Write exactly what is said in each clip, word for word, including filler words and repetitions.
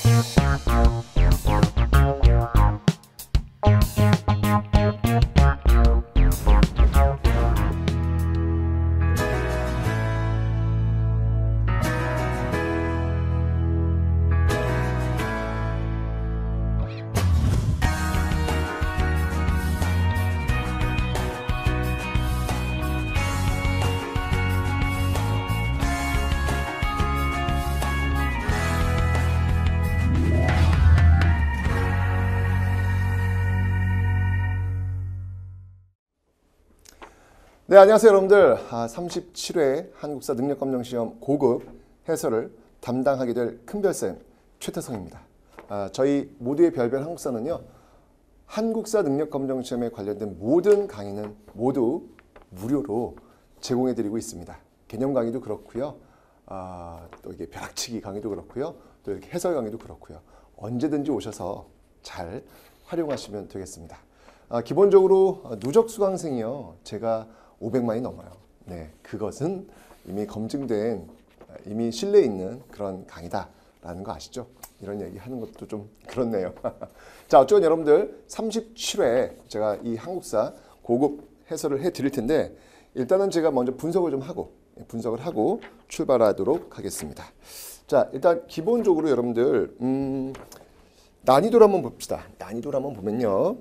네, 안녕하세요 여러분들. 아, 삼십칠 회 한국사 능력검정시험 고급 해설을 담당하게 될 큰별쌤 최태성입니다. 아, 저희 모두의 별별 한국사는요, 한국사 능력검정시험에 관련된 모든 강의는 모두 무료로 제공해드리고 있습니다. 개념 강의도 그렇고요, 아, 또 이게 벼락치기 강의도 그렇고요, 또 이렇게 해설 강의도 그렇고요. 언제든지 오셔서 잘 활용하시면 되겠습니다. 아, 기본적으로 누적 수강생이요, 제가 오백만이 넘어요. 네, 그것은 이미 검증된, 이미 신뢰 있는 그런 강의다라는 거 아시죠? 이런 얘기 하는 것도 좀 그렇네요. 자, 어쨌든 여러분들 삼십칠 회 제가 이 한국사 고급 해설을 해 드릴 텐데, 일단은 제가 먼저 분석을 좀 하고 분석을 하고 출발하도록 하겠습니다. 자, 일단 기본적으로 여러분들 음, 난이도를 한번 봅시다. 난이도를 한번 보면요,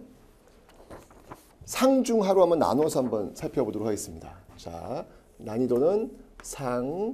상중하로 한번 나눠서 한번 살펴보도록 하겠습니다. 자, 난이도는 상,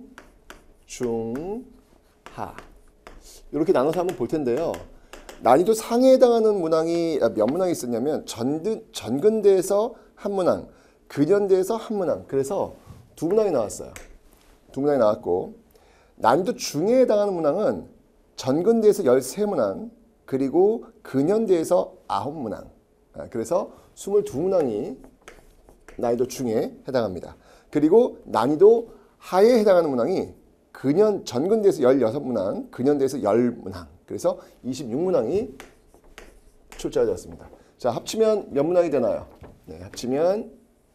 중, 하 이렇게 나눠서 한번 볼 텐데요. 난이도 상에 해당하는 문항이 몇 문항이 있었냐면 전, 전근대에서 한 문항, 근현대에서 한 문항, 그래서 두 문항이 나왔어요. 두 문항이 나왔고, 난이도 중에 해당하는 문항은 전근대에서 열세 문항, 그리고 근현대에서 아홉 문항, 그래서 이십이 문항이 난이도 중에 해당합니다. 그리고 난이도 하에 해당하는 문항이 근현, 전근대에서 열여섯 문항, 근현대에서 십 문항, 그래서 이십육 문항이 출제가 되었습니다. 자, 합치면 몇 문항이 되나요? 네, 합치면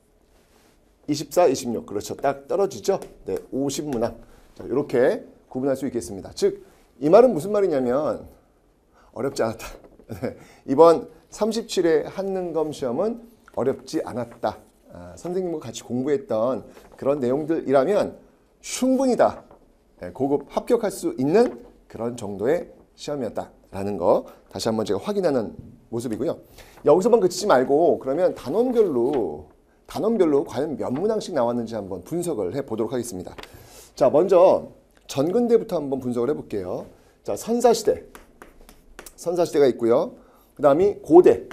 이십사, 이십육, 그렇죠. 딱 떨어지죠? 네, 오십 문항. 자, 이렇게 구분할 수 있겠습니다. 즉, 이 말은 무슨 말이냐면 어렵지 않았다. 네, 이번 삼십칠 회 한능검 시험은 어렵지 않았다. 아, 선생님과 같이 공부했던 그런 내용들이라면 충분히다. 네, 고급 합격할 수 있는 그런 정도의 시험이었다라는 거 다시 한번 제가 확인하는 모습이고요. 여기서만 그치지 말고 그러면 단원별로 단원별로 과연 몇 문항씩 나왔는지 한번 분석을 해보도록 하겠습니다. 자, 먼저 전근대부터 한번 분석을 해볼게요. 자, 선사시대. 선사시대가 있고요. 그 다음이 고대,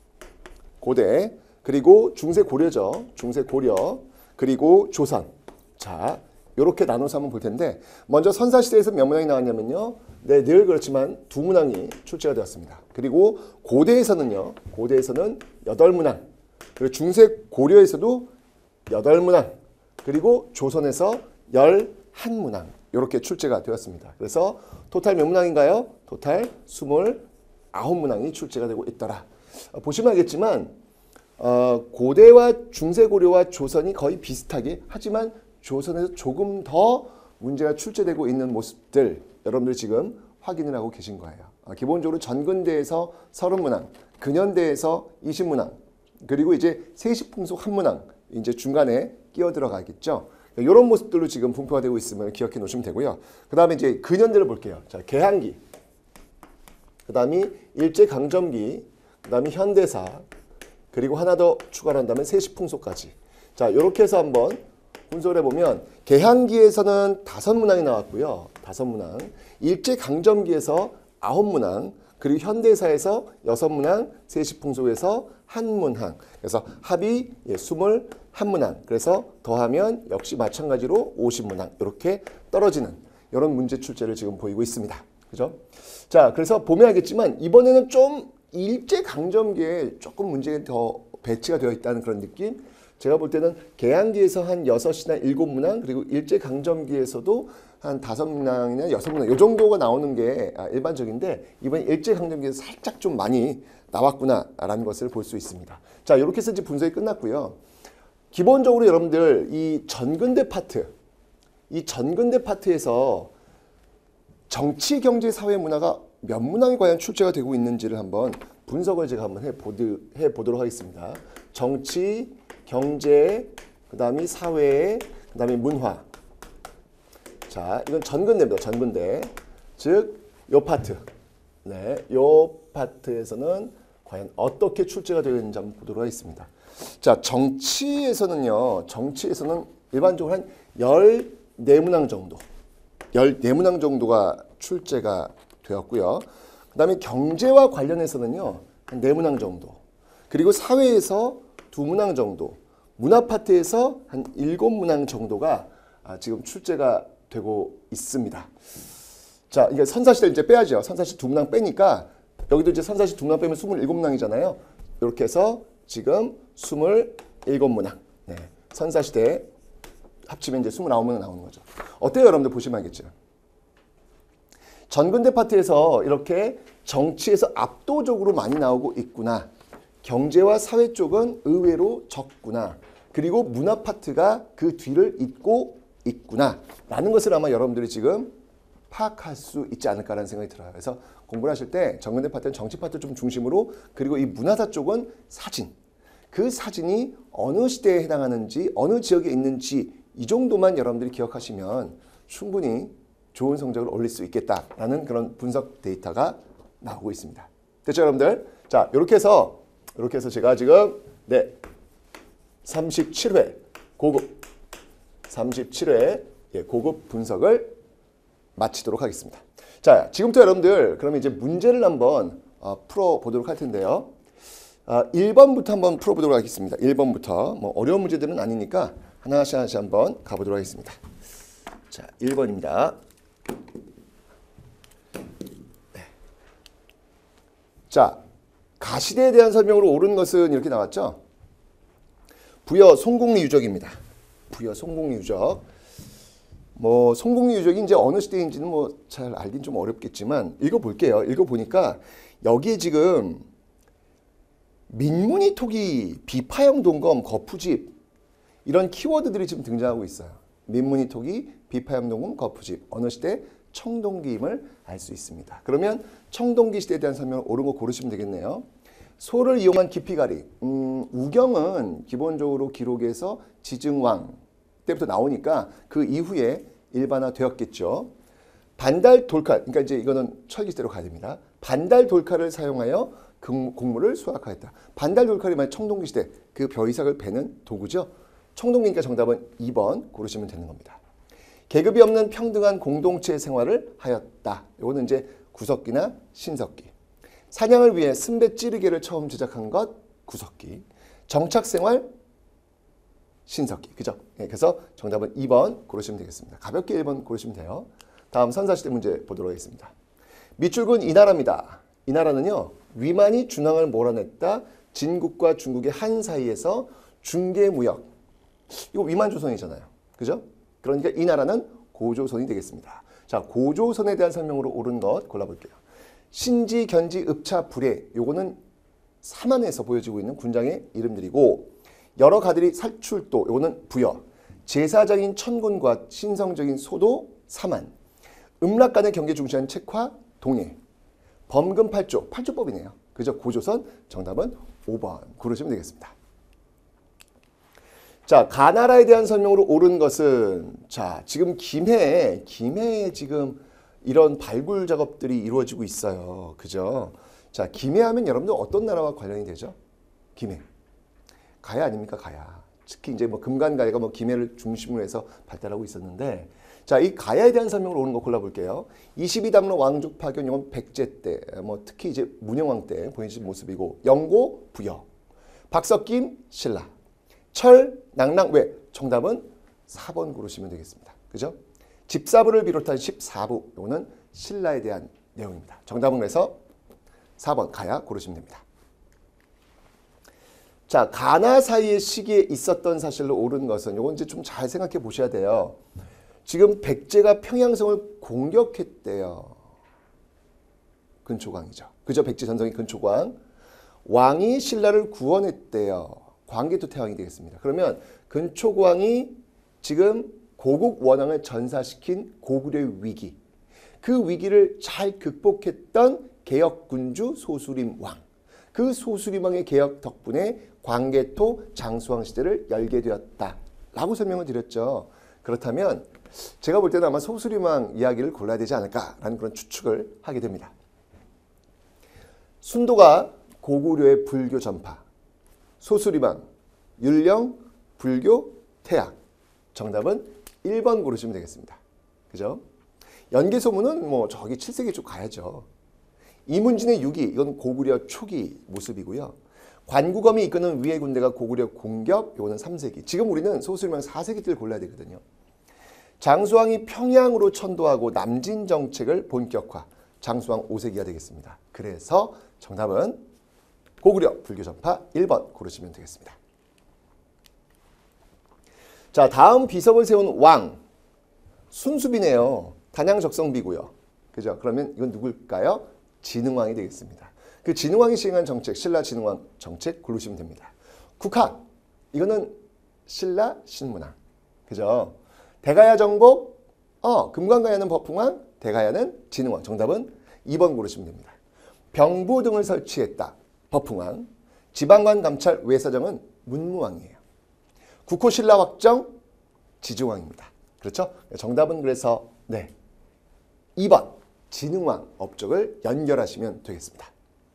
고대, 그리고 중세고려죠. 중세고려, 그리고 조선. 자, 이렇게 나눠서 한번 볼 텐데, 먼저 선사시대에서 몇 문항이 나왔냐면요, 네, 늘 그렇지만 두 문항이 출제가 되었습니다. 그리고 고대에서는요, 고대에서는 여덟 문항, 그리고 중세고려에서도 여덟 문항, 그리고 조선에서 열한 문항, 이렇게 출제가 되었습니다. 그래서 토탈 몇 문항인가요? 토탈 이십구 문항이 출제가 되고 있더라. 어, 보시면 알겠지만 어, 고대와 중세고려와 조선이 거의 비슷하게, 하지만 조선에서 조금 더 문제가 출제되고 있는 모습들 여러분들 지금 확인을 하고 계신 거예요. 어, 기본적으로 전근대에서 삼십 문항, 근현대에서 이십 문항, 그리고 이제 세시풍속 한 문항 이제 중간에 끼어 들어가겠죠. 이런 모습들로 지금 분포가 되고 있음을 기억해 놓으시면 되고요. 그 다음에 이제 근현대를 볼게요. 자, 개항기, 그 다음이 일제강점기, 그 다음이 현대사, 그리고 하나 더 추가를 한다면 세시풍속까지. 자, 이렇게 해서 한번 분석을 해보면 개항기에서는 다섯 문항이 나왔고요. 다섯 문항. 일제강점기에서 아홉 문항, 그리고 현대사에서 여섯 문항, 세시풍속에서 한 문항. 그래서 합이 예, 이십일 문항. 그래서 더하면 역시 마찬가지로 오십 문항. 이렇게 떨어지는 이런 문제 출제를 지금 보이고 있습니다. 그죠? 자, 그래서 보면 알겠지만 이번에는 좀 일제강점기에 조금 문제가 더 배치가 되어 있다는 그런 느낌? 제가 볼 때는 개항기에서 한 여섯이나 일곱 문항, 그리고 일제강점기에서도 한 다섯 문항이나 여섯 문항 이 정도가 나오는 게 일반적인데, 이번 일제강점기에서 살짝 좀 많이 나왔구나라는 것을 볼 수 있습니다. 자, 이렇게 해서 이제 분석이 끝났고요. 기본적으로 여러분들 이 전근대 파트, 이 전근대 파트에서 정치, 경제, 사회, 문화가 몇 문항이 과연 출제가 되고 있는지를 한번 분석을 제가 한번 해보드, 해보도록 하겠습니다. 정치, 경제, 그 다음에 사회, 그 다음에 문화. 자, 이건 전근대입니다. 전근대. 즉, 요 파트. 네, 요 파트에서는 과연 어떻게 출제가 되는지 한번 보도록 하겠습니다. 자, 정치에서는요. 정치에서는 일반적으로 한 열네 문항 정도. 열네 문항 정도가 출제가 되었고요. 그 다음에 경제와 관련해서는요. 한 네 문항 정도. 그리고 사회에서 두 문항 정도. 문화 파트에서 한 일곱 문항 정도가 지금 출제가 되고 있습니다. 자, 이게 선사시대 이제 빼야죠. 선사시 두 문항 빼니까 여기도 이제 선사시 두 문항 빼면 스물일곱 문항이잖아요. 이렇게 해서 지금 스물일곱 문항. 네. 선사시대 합치면 이제 스물아홉 문항 나오는 거죠. 어때요? 여러분들 보시면 알겠죠. 전근대 파트에서 이렇게 정치에서 압도적으로 많이 나오고 있구나. 경제와 사회 쪽은 의외로 적구나. 그리고 문화 파트가 그 뒤를 잇고 있구나. 라는 것을 아마 여러분들이 지금 파악할 수 있지 않을까라는 생각이 들어요. 그래서 공부를 하실 때 전근대 파트는 정치 파트 좀 중심으로, 그리고 이 문화사 쪽은 사진. 그 사진이 어느 시대에 해당하는지, 어느 지역에 있는지 이 정도만 여러분들이 기억하시면 충분히 좋은 성적을 올릴 수 있겠다라는 그런 분석 데이터가 나오고 있습니다. 됐죠, 여러분들? 자, 이렇게 해서 이렇게 해서 제가 지금 네 삼십칠 회 고급 삼십칠 회 예, 고급 분석을 마치도록 하겠습니다. 자, 지금부터 여러분들 그러면 이제 문제를 한번 어, 풀어보도록 할 텐데요. 어, 일 번부터 한번 풀어보도록 하겠습니다. 일 번부터 뭐 어려운 문제들은 아니니까 하나씩 하나씩 한번 가보도록 하겠습니다. 자, 일 번입니다. 네. 자, 가시대에 대한 설명으로 옳은 것은 이렇게 나왔죠. 부여 송곡리 유적입니다. 부여 송곡리 유적. 뭐 송곡리 유적이 이제 어느 시대인지는 뭐 잘 알긴 좀 어렵겠지만 읽어볼게요. 읽어보니까 여기에 지금 민문이 토기, 비파형 동검, 거푸집 이런 키워드들이 지금 등장하고 있어요. 민문이 토기, 비파형 동검, 거푸집. 어느 시대? 청동기임을 알 수 있습니다. 그러면 청동기 시대에 대한 설명을 옳은 거 고르시면 되겠네요. 소를 이용한 기피가리. 음, 우경은 기본적으로 기록에서 지증왕 때부터 나오니까 그 이후에 일반화되었겠죠. 반달 돌칼, 그러니까 이제 이거는 철기 시대로 가야 됩니다. 반달 돌칼을 사용하여 곡물을 수확하였다. 반달 돌칼이 만약 청동기 시대 그 벼이삭을 베는 도구죠. 청동기니까 정답은 이 번 고르시면 되는 겁니다. 계급이 없는 평등한 공동체 생활을 하였다. 이거는 이제 구석기나 신석기. 사냥을 위해 순배 찌르개를 처음 제작한 것 구석기. 정착생활 신석기. 그죠? 네, 그래서 정답은 이 번 고르시면 되겠습니다. 가볍게 일 번 고르시면 돼요. 다음 선사시대 문제 보도록 하겠습니다. 밑줄은 이 나라입니다. 이 나라는요. 위만이 준왕을 몰아냈다. 진국과 중국의 한 사이에서 중개무역. 이거 위만조선이잖아요. 그죠? 그러니까 이 나라는 고조선이 되겠습니다. 자, 고조선에 대한 설명으로 옳은 것 골라볼게요. 신지, 견지, 읍차, 불예. 요거는 사만에서 보여지고 있는 군장의 이름들이고, 여러 가들이 살출도. 요거는 부여. 제사적인 천군과 신성적인 소도 사만. 음락 간의 경계 중시한 책화 동해. 범금 팔조. 팔조법이네요. 그죠? 고조선. 정답은 오 번 고르시면 되겠습니다. 자, 가나라에 대한 설명으로 옳은 것은, 자, 지금 김해에, 김해에 지금 이런 발굴 작업들이 이루어지고 있어요. 그죠? 자, 김해 하면 여러분들 어떤 나라와 관련이 되죠? 김해. 가야 아닙니까? 가야. 특히 이제 뭐 금간가야가 뭐 김해를 중심으로 해서 발달하고 있었는데, 자, 이 가야에 대한 설명으로 옳은 거 골라볼게요. 이십이 담로 왕족 파견, 이건 백제 때, 뭐 특히 이제 문영왕 때 보여진 모습이고, 영고, 부여. 박석김, 신라. 철, 낭랑, 왜? 정답은 사 번 고르시면 되겠습니다. 그죠? 집사부를 비롯한 십사 부, 이거는 신라에 대한 내용입니다. 정답은 그래서 사 번 가야 고르시면 됩니다. 자, 가나 사이의 시기에 있었던 사실로 옳은 것은, 이건 이제 좀 잘 생각해 보셔야 돼요. 지금 백제가 평양성을 공격했대요. 근초광이죠. 그죠? 백제 전성기 근초광. 왕이 신라를 구원했대요. 광개토 태왕이 되겠습니다. 그러면 근초광이 지금 고국 원왕을 전사시킨 고구려의 위기. 그 위기를 잘 극복했던 개혁군주 소수림 왕. 그 소수림 왕의 개혁 덕분에 광개토 장수왕 시대를 열게 되었다라고 설명을 드렸죠. 그렇다면 제가 볼 때는 아마 소수림 왕 이야기를 골라야 되지 않을까라는 그런 추측을 하게 됩니다. 순도가 고구려의 불교 전파, 소수림 왕, 율령, 불교, 태학. 정답은 일 번 고르시면 되겠습니다. 그죠? 연개소문은 뭐 저기 칠 세기 쪽 가야죠. 이문진의 유기, 이건 고구려 초기 모습이고요. 관구검이 이끄는 위의 군대가 고구려 공격, 이거는 삼 세기. 지금 우리는 소수림왕 사 세기 때를 골라야 되거든요. 장수왕이 평양으로 천도하고 남진 정책을 본격화. 장수왕 오 세기가 되겠습니다. 그래서 정답은 고구려 불교 전파 일 번 고르시면 되겠습니다. 자, 다음 비석을 세운 왕. 순수비네요. 단양적성비고요. 그죠? 그러면 이건 누굴까요? 진흥왕이 되겠습니다. 그 진흥왕이 시행한 정책, 신라 진흥왕 정책 고르시면 됩니다. 국학, 이거는 신라 신문왕. 그죠? 대가야 정복, 어, 금관가야는 법흥왕, 대가야는 진흥왕. 정답은 이 번 고르시면 됩니다. 병부 등을 설치했다. 법흥왕. 지방관 감찰 외사정은 문무왕이에요. 국호 신라 확정, 지중왕입니다. 그렇죠? 정답은 그래서 네, 이 번 진흥왕 업적을 연결하시면 되겠습니다.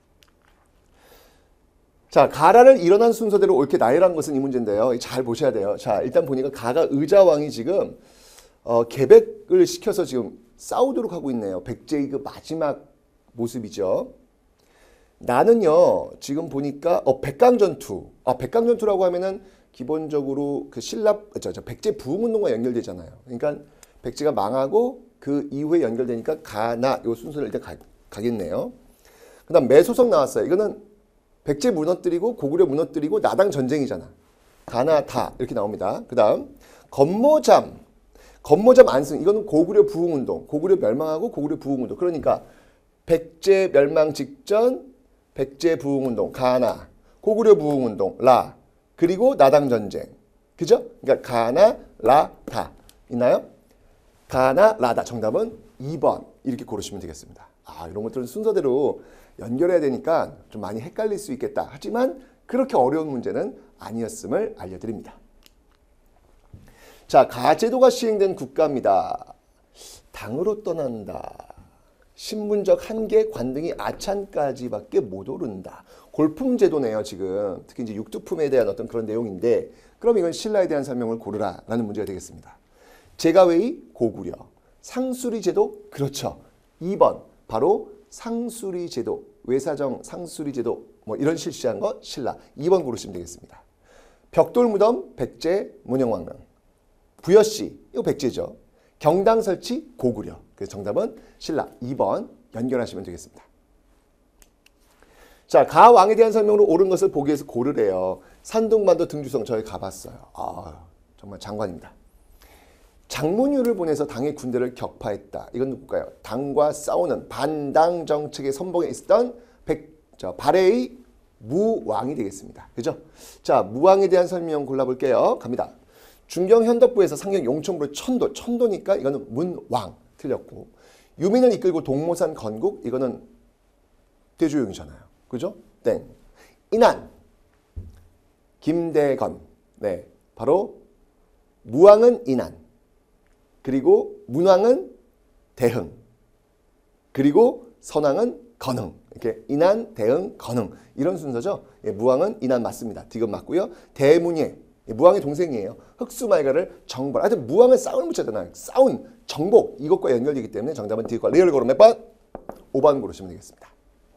자, 가라를 일어난 순서대로 옳게 나열한 것은 이 문제인데요. 잘 보셔야 돼요. 자, 일단 보니까 가가 의자왕이 지금 어, 계백을 시켜서 지금 싸우도록 하고 있네요. 백제의 그 마지막 모습이죠. 나는요, 지금 보니까 어, 백강전투. 아, 백강전투라고 하면은 기본적으로 그 신라, 저, 저 백제 부흥운동과 연결되잖아요. 그러니까 백제가 망하고 그 이후에 연결되니까 가나 요 순서를 일단 가, 가겠네요. 그 다음 매소성 나왔어요. 이거는 백제 무너뜨리고 고구려 무너뜨리고 나당 전쟁이잖아. 가나 다 이렇게 나옵니다. 그 다음 건모잠. 건모잠 안승. 이거는 고구려 부흥운동. 고구려 멸망하고 고구려 부흥운동. 그러니까 백제 멸망 직전 백제 부흥운동 가나, 고구려 부흥운동 라, 그리고 나당 전쟁. 그죠? 그러니까 가나 라 다 있나요? 가나 라다. 정답은 이 번 이렇게 고르시면 되겠습니다. 아, 이런 것들은 순서대로 연결해야 되니까 좀 많이 헷갈릴 수 있겠다. 하지만 그렇게 어려운 문제는 아니었음을 알려드립니다. 자, 가제도가 시행된 국가입니다. 당으로 떠난다. 신분적 한계, 관등이 아찬까지밖에 못 오른다. 골품제도네요, 지금. 특히 이제 육두품에 대한 어떤 그런 내용인데, 그럼 이건 신라에 대한 설명을 고르라라는 문제가 되겠습니다. 제가웨이 고구려, 상수리 제도 그렇죠. 이 번 바로 상수리 제도, 외사정 상수리 제도 뭐 이런 실시한 거 신라. 이 번 고르시면 되겠습니다. 벽돌무덤 백제 문영왕릉, 부여시 이거 백제죠. 경당 설치 고구려. 그래서 정답은 신라. 이 번 연결하시면 되겠습니다. 자, 가왕에 대한 설명으로 옳은 것을 보기 위해서 고르래요. 산둥반도 등주성 저희 가봤어요. 아, 정말 장관입니다. 장문유를 보내서 당의 군대를 격파했다. 이건 누굴까요? 당과 싸우는 반당 정책의 선봉에 있었던 백, 저, 발해의 무왕이 되겠습니다. 그죠? 자, 무왕에 대한 설명 골라볼게요. 갑니다. 중경 현덕부에서 상경 용천부로 천도, 천도니까 이거는 문왕 틀렸고, 유민을 이끌고 동모산 건국, 이거는 대조용이잖아요. 그죠? 땡. 인안, 김대건. 네, 바로 무왕은 인안, 그리고 문왕은 대흥, 그리고 선왕은 건흥. 이렇게 인안, 대흥, 건흥 이런 순서죠. 예, 무왕은 인안 맞습니다. 디귿 맞고요. 대문예, 예, 무왕의 동생이에요. 흑수말가를 정벌. 하여튼 무왕은 싸움을 묻혔잖아요. 싸운, 정복 이것과 연결되기 때문에 정답은 디귿과 리얼 고르 몇 번? 오 번 고르시면 되겠습니다.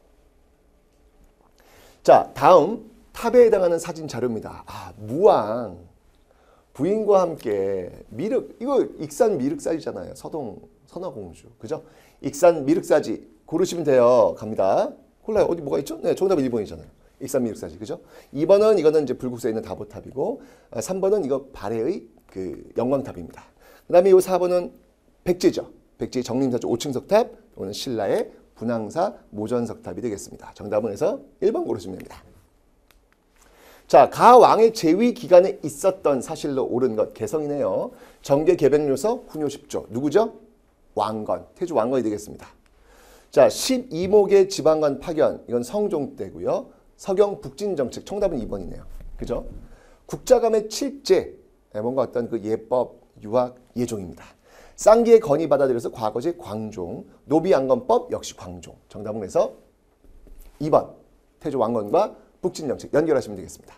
자, 다음 탑에 해당하는 사진 자료입니다. 아, 무왕 부인과 함께 미륵, 이거 익산 미륵사지잖아요. 서동 선화공주. 그죠? 익산 미륵사지 고르시면 돼요. 갑니다. 골라요. 어디 뭐가 있죠? 네, 정답은 일 번이잖아요. 익산 미륵사지. 그죠? 이 번은 이거는 이제 불국사에 있는 다보탑이고, 삼 번은 이거 발해의 그 영광탑입니다. 그 다음에 이 사 번은 백제죠. 백제의 정림사주 오 층 석탑, 이거는 신라의 분황사 모전석탑이 되겠습니다. 정답은 해서 일 번 고르시면 됩니다. 자, 가왕의 재위 기간에 있었던 사실로 옳은 것 개성이네요. 정계 개백요서 훈요 십조. 누구죠? 왕건, 태조 왕건이 되겠습니다. 자, 십이 목의 지방간 파견, 이건 성종 때고요. 서경 북진 정책, 정답은 이 번이네요. 그죠? 국자감의 칠제, 뭔가 어떤 그 예법, 유학, 예종입니다. 쌍기의 건의 받아들여서 과거제 광종, 노비양건법 역시 광종. 정답은 그래서 이 번 태조 왕건과 북진 정책 연결하시면 되겠습니다.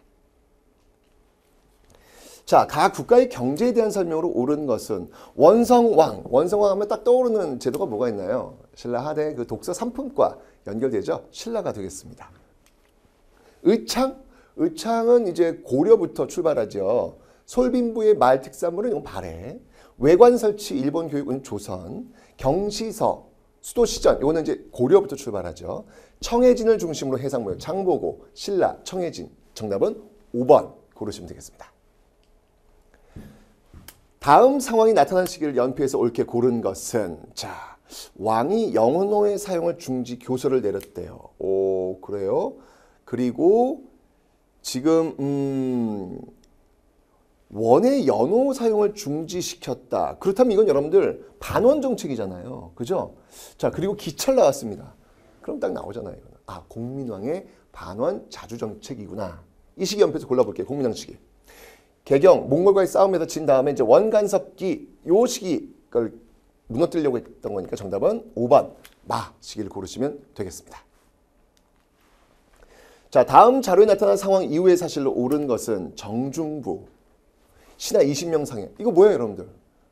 자, 각 국가의 경제에 대한 설명으로 옳은 것은 원성왕. 원성왕 하면 딱 떠오르는 제도가 뭐가 있나요? 신라 하대 그 독서 삼품과 연결되죠. 신라가 되겠습니다. 의창? 의창은 이제 고려부터 출발하죠. 솔빈부의 말 특산물은 이건 발해. 외관 설치 일본 교육은 조선. 경시서 수도 시전 이거는 이제 고려부터 출발하죠. 청해진을 중심으로 해상무역 장보고 신라 청해진. 정답은 오 번 고르시면 되겠습니다. 다음 상황이 나타난 시기를 연피해서 옳게 고른 것은 자, 왕이 영혼호의 사용을 중지 교서를 내렸대요. 오, 그래요? 그리고 지금 음, 원의 연호 사용을 중지시켰다. 그렇다면 이건 여러분들 반원 정책이잖아요. 그죠? 자, 그리고 기철 나왔습니다. 그럼 딱 나오잖아요. 이거는. 아, 공민왕의 반원 자주 정책이구나. 이 시기 연피해서 골라볼게요. 공민왕 시기. 개경, 몽골과의 싸움에서 진 다음에 이제 원간섭기 요 시기 걸 무너뜨리려고 했던 거니까 정답은 오 번 마 시기를 고르시면 되겠습니다. 자, 다음 자료에 나타난 상황 이후의 사실로 옳은 것은 정중부, 신하 이십 명 상해. 이거 뭐예요, 여러분들?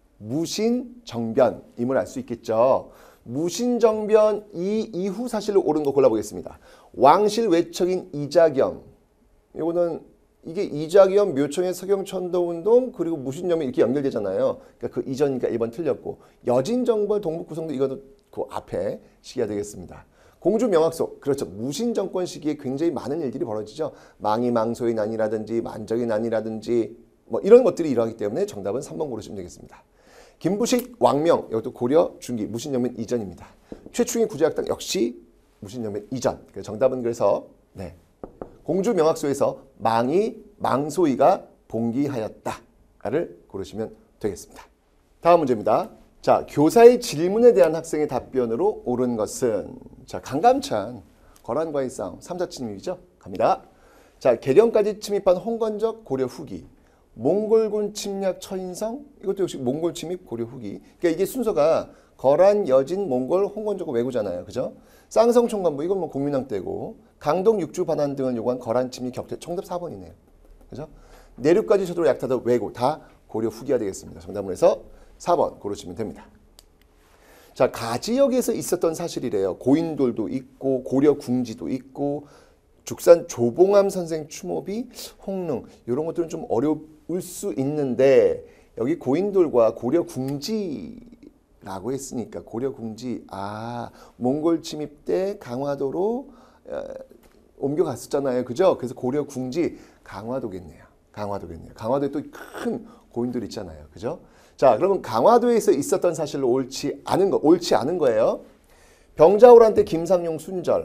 무신정변임을 알 수 있겠죠. 무신정변 이 이후 사실로 옳은 거 골라보겠습니다. 왕실 외척인 이자겸. 이거는 이게 이자겸, 묘청의 서경천도운동 그리고 무신정변 이렇게 연결되잖아요. 그러니까 그 이전이니까 일 번 틀렸고 여진정벌 동북구성도 이거는 그 앞에 시기가 되겠습니다. 공주명학소, 그렇죠. 무신정권 시기에 굉장히 많은 일들이 벌어지죠. 망이망소의 난이라든지 만적의 난이라든지 뭐 이런 것들이 일어나기 때문에 정답은 삼 번 고르시면 되겠습니다. 김부식, 왕명, 이것도 고려, 중기, 무신정변 이전입니다. 최충의 구제학당 역시 무신정변 이전. 정답은 그래서 네. 공주명학소에서 망이, 망소이가 봉기하였다를 고르시면 되겠습니다. 다음 문제입니다. 자, 교사의 질문에 대한 학생의 답변으로 옳은 것은 자, 강감찬, 거란과의 싸움, 삼자 침입이죠. 갑니다. 자, 계령까지 침입한 홍건적 고려 후기, 몽골군 침략 처인성, 이것도 역시 몽골 침입 고려 후기. 그러니까 이게 순서가 거란, 여진, 몽골, 홍건적 왜구잖아요. 그죠? 쌍성 총관부, 이건 뭐 공민왕 때고, 강동 육주 반환 등을 요구한 거란 침입 격퇴, 정답 사 번이네요. 그죠? 내륙까지 저도로 약탈한 왜구, 다 고려 후기가 되겠습니다. 정답은 해서 사 번 고르시면 됩니다. 자, 가지역에서 있었던 사실이래요. 고인돌도 있고, 고려 궁지도 있고, 죽산 조봉암 선생 추모비, 홍릉, 이런 것들은 좀 어려울 수 있는데, 여기 고인돌과 고려 궁지라고 했으니까, 고려 궁지, 아, 몽골 침입 때 강화도로 어, 옮겨갔었잖아요. 그죠? 그래서 고려 궁지, 강화도겠네요. 강화도겠네요. 강화도에 또 큰 고인돌 있잖아요. 그죠? 자, 그러면 강화도에서 있었던 사실로 옳지 않은 거, 옳지 않은 거예요. 병자호란 때 김상용 순절.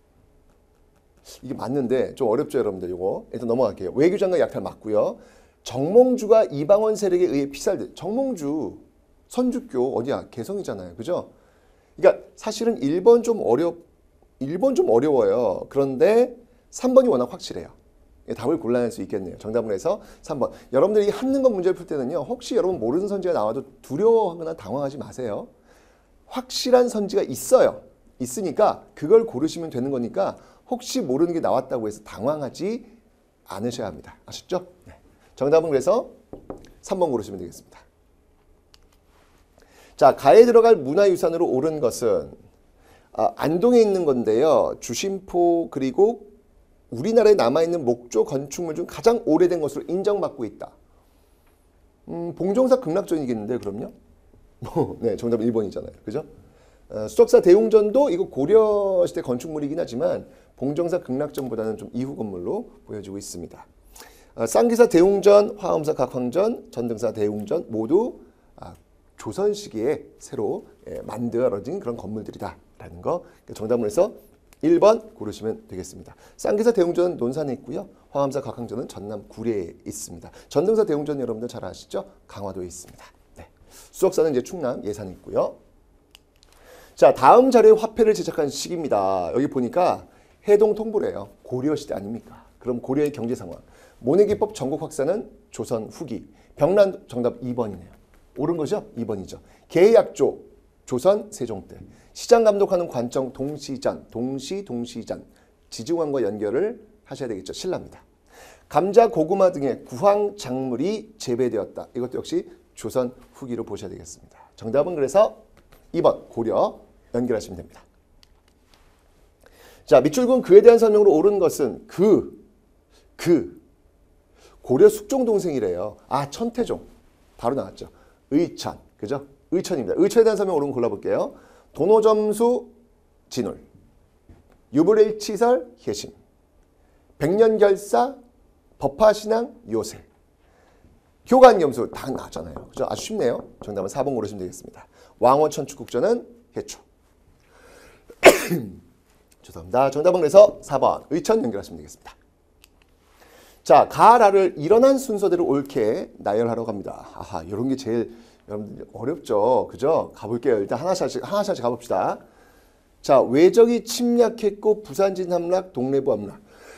이게 맞는데 좀 어렵죠, 여러분들. 이거 일단 넘어갈게요. 외교장관 약탈 맞고요. 정몽주가 이방원 세력에 의해 피살돼. 정몽주 선주교 어디야? 개성이잖아요. 그죠? 그러니까 사실은 일 번 좀 어려 일 번 좀 어려워요. 그런데 삼 번이 워낙 확실해요. 답을 골라낼 수 있겠네요. 정답을 해서 삼 번. 여러분들이 한능건 문제를 풀 때는요. 혹시 여러분 모르는 선지가 나와도 두려워하거나 당황하지 마세요. 확실한 선지가 있어요. 있으니까 그걸 고르시면 되는 거니까 혹시 모르는 게 나왔다고 해서 당황하지 않으셔야 합니다. 아셨죠? 네. 정답은 그래서 삼 번 고르시면 되겠습니다. 자, 가에 들어갈 문화유산으로 옳은 것은 아, 안동에 있는 건데요. 주심포 그리고 우리나라에 남아있는 목조 건축물 중 가장 오래된 것으로 인정받고 있다. 음, 봉정사 극락전이겠는데 그럼요? 네, 정답은 일 번이잖아요. 그죠? 어, 수적사 대웅전도 이거 고려시대 건축물이긴 하지만 봉정사 극락전보다는 좀 이후 건물로 보여지고 있습니다. 어, 쌍기사 대웅전, 화엄사 각황전, 전등사 대웅전 모두 아, 조선 시기에 새로 예, 만들어진 그런 건물들이다라는 거. 정답을 해서 일 번 고르시면 되겠습니다. 쌍기사 대웅전은 논산에 있고요. 화엄사 각황전은 전남 구례에 있습니다. 전등사 대웅전 여러분들 잘 아시죠? 강화도에 있습니다. 네. 수석사는 이제 충남 예산에 있고요. 자, 다음 자료에 화폐를 제작한 시기입니다. 여기 보니까 해동 통보래요. 고려시대 아닙니까? 그럼 고려의 경제 상황. 모내기법 전국 확산은 조선 후기. 병란 정답 이 번이네요. 옳은 거죠? 이 번이죠. 계약조 조선 세종 때. 시장 감독하는 관청 동시전. 동시 동시전. 지중왕과 연결을 하셔야 되겠죠. 신라입니다. 감자, 고구마 등의 구황 작물이 재배되었다. 이것도 역시 조선 후기로 보셔야 되겠습니다. 정답은 그래서 이 번 고려 연결하시면 됩니다. 자, 밑줄근 그에 대한 설명으로 옳은 것은 그, 그 고려 숙종 동생이래요. 아, 천태종 바로 나왔죠. 의천, 그죠? 의천입니다. 의천에 대한 설명 옳은 거 골라볼게요. 도노점수 진울, 유불일치설 해심, 백년결사 법화신앙 요새, 교관겸수 다 나왔잖아요. 그죠? 아주 쉽네요. 정답은 사 번 고르시면 되겠습니다. 왕원천축국전은 해초. 죄송합니다. 정답은 그래서 사 번 의천 연결하시면 되겠습니다. 자, 가라를 일어난 순서대로 옳게 나열하러 갑니다. 아하, 이런 게 제일 여러분들 어렵죠. 그죠? 가볼게요. 일단 하나씩 하나씩 가봅시다. 자, 외적이 침략했고 부산진 함락, 동래부 함락.